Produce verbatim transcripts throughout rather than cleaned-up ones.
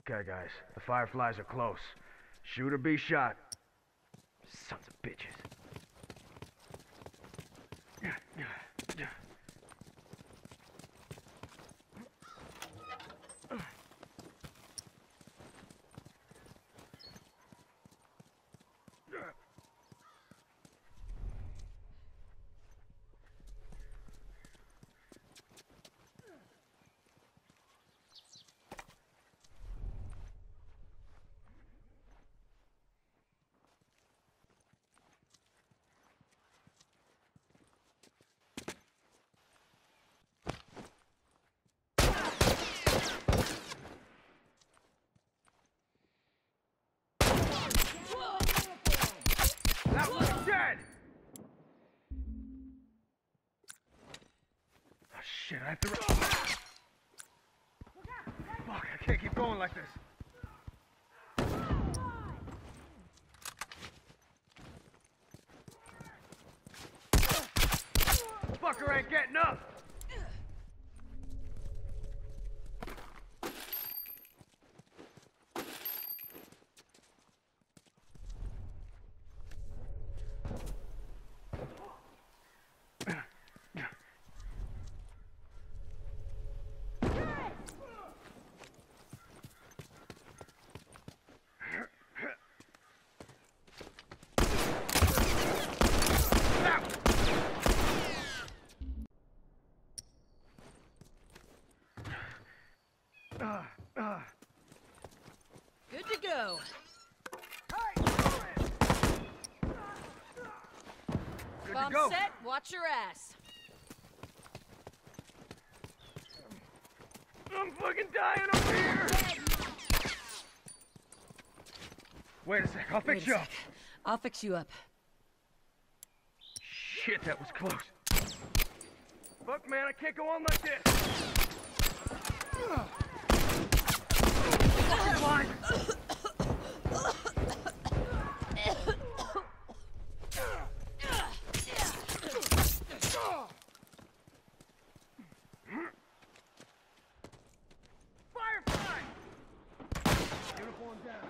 Okay, guys. The Fireflies are close. Shoot or be shot. Sons of bitches. That one's dead! Oh shit, I have to run. Fuck, I can't keep going like this. Fucker ain't getting up! Good to go. Good Bomb to go. set, watch your ass. I'm fucking dying over here! Wait a sec, I'll fix Wait a you sec. up. I'll fix you up. Shit, that was close. Fuck, man, I can't go on like this. Fucking line. Firefly! Uniform down.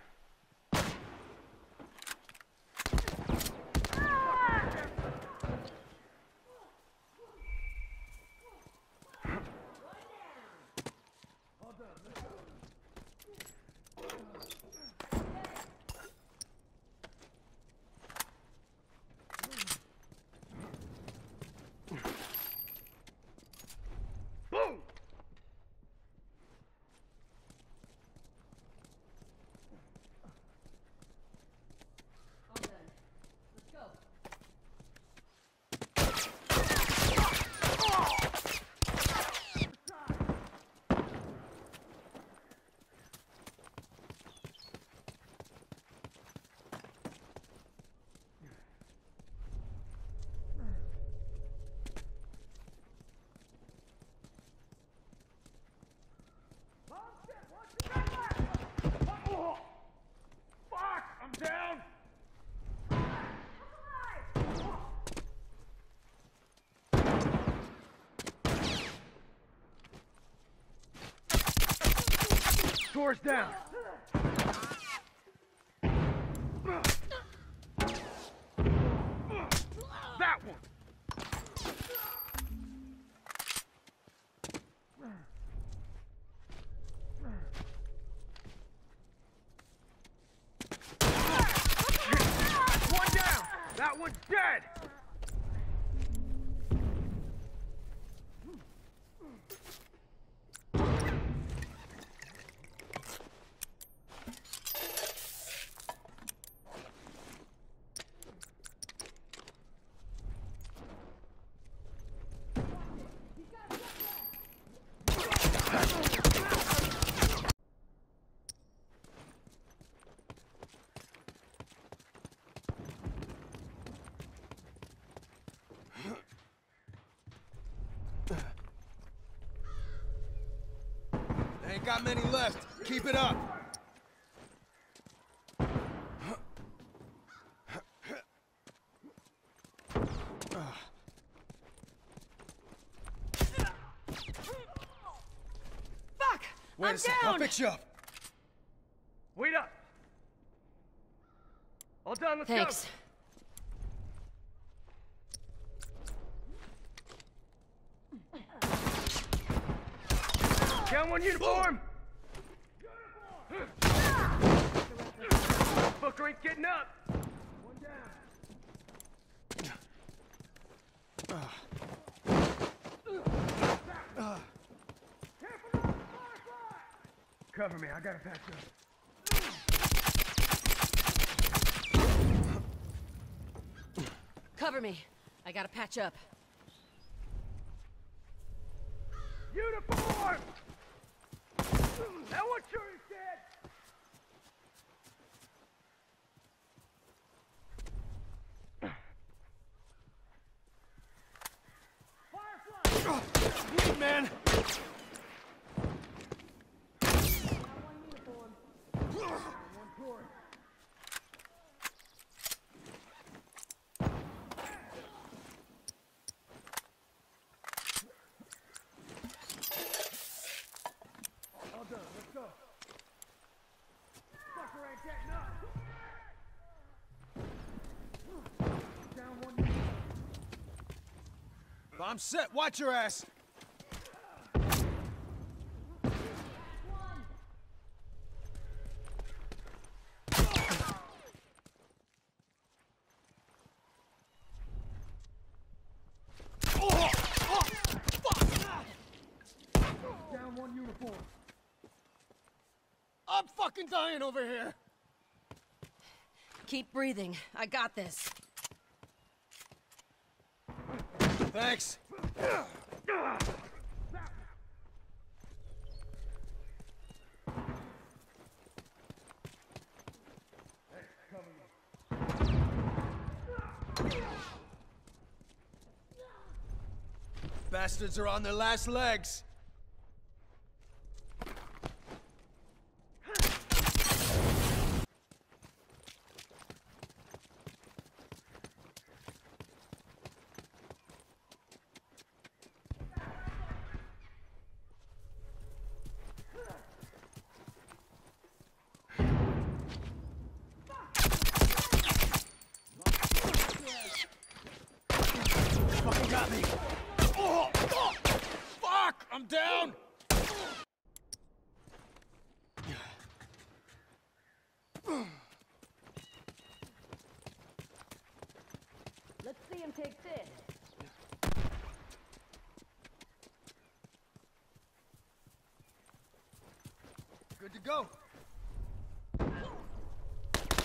Boom! All done. Let's go. Oh, fuck! I'm down! Door's down! That one! One down! That one's dead! Ain't got many left. Keep it up. Fuck! Wait I'm a sec. down! I'll fix you up. done, let's Thanks. go. Down one uniform. Booker ain't getting up. One down. Cover me, I gotta patch up. Cover me. I gotta patch up. Uniform! That one sure is dead! Bleed, man! All done, let's go. Fucker ain't getting up. Down one. I'm set. Watch your ass. Down one uniform. I'm fucking dying over here. Keep breathing. I got this. Thanks. Bastards are on their last legs. Fucking got me. Oh, oh, fuck! I'm down. Let's see him take this. Good to go.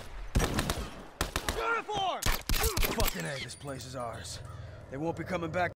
Uniform! Fucking A, this place is ours. They won't be coming back.